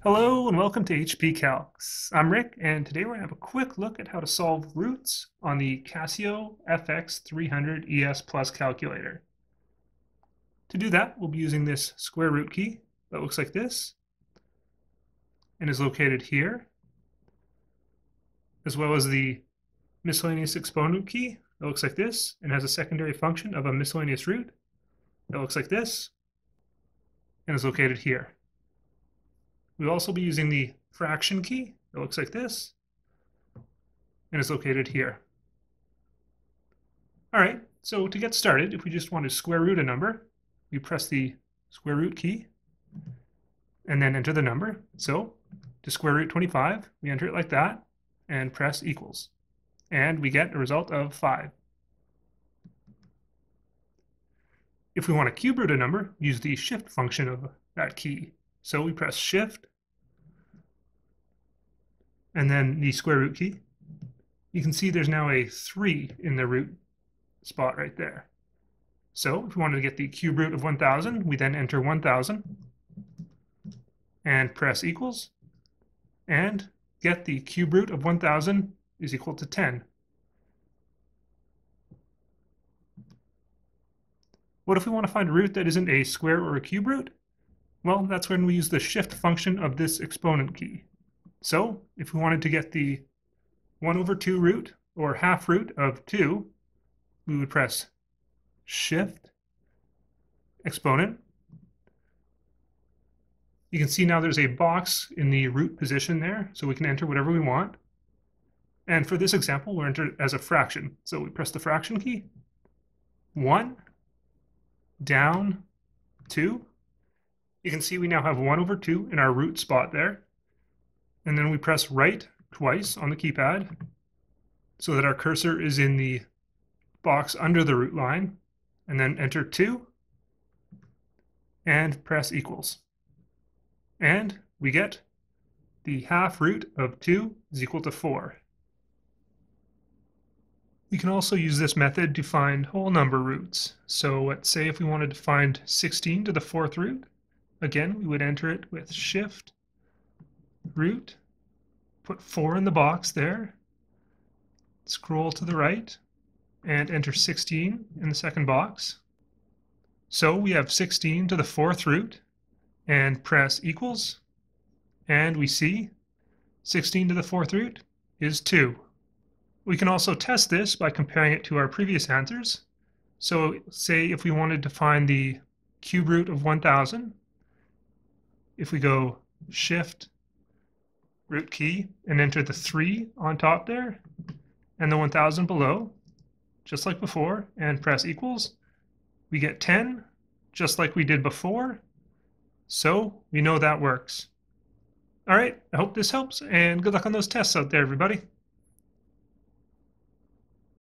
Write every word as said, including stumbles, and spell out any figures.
Hello and welcome to H P Calcs. I'm Rick, and today we're going to have a quick look at how to solve roots on the Casio F X three hundred E S Plus calculator. To do that, we'll be using this square root key that looks like this and is located here, as well as the miscellaneous exponent key that looks like this and has a secondary function of a miscellaneous root that looks like this and is located here. We'll also be using the fraction key that looks like this and is located here. All right, so to get started, if we just want to square root a number, we press the square root key and then enter the number. So to square root twenty-five, we enter it like that and press equals. And we get a result of five. If we want to cube root a number, use the shift function of that key. So we press shift and then the square root key. You can see there's now a three in the root spot right there. So if we wanted to get the cube root of one thousand, we then enter one thousand and press equals and get the cube root of one thousand is equal to ten. What if we want to find a root that isn't a square or a cube root? Well, that's when we use the shift function of this exponent key. So if we wanted to get the one over two root or half root of two, we would press shift exponent. You can see now there's a box in the root position there, so we can enter whatever we want. And for this example, we'll enter it as a fraction. So we press the fraction key, one, down, two. You can see we now have one over two in our root spot there. And then we press right twice on the keypad so that our cursor is in the box under the root line. And then enter two and press equals. And we get the half root of two is equal to four. We can also use this method to find whole number roots. So let's say if we wanted to find sixteen to the fourth root, again, we would enter it with shift, root, put four in the box there, scroll to the right, and enter sixteen in the second box. So we have sixteen to the fourth root, and press equals, and we see sixteen to the fourth root is two. We can also test this by comparing it to our previous answers. So say if we wanted to find the cube root of one thousand, if we go shift, root key, and enter the three on top there, and the one thousand below, just like before, and press equals, we get ten, just like we did before. So we know that works. All right, I hope this helps, and good luck on those tests out there, everybody.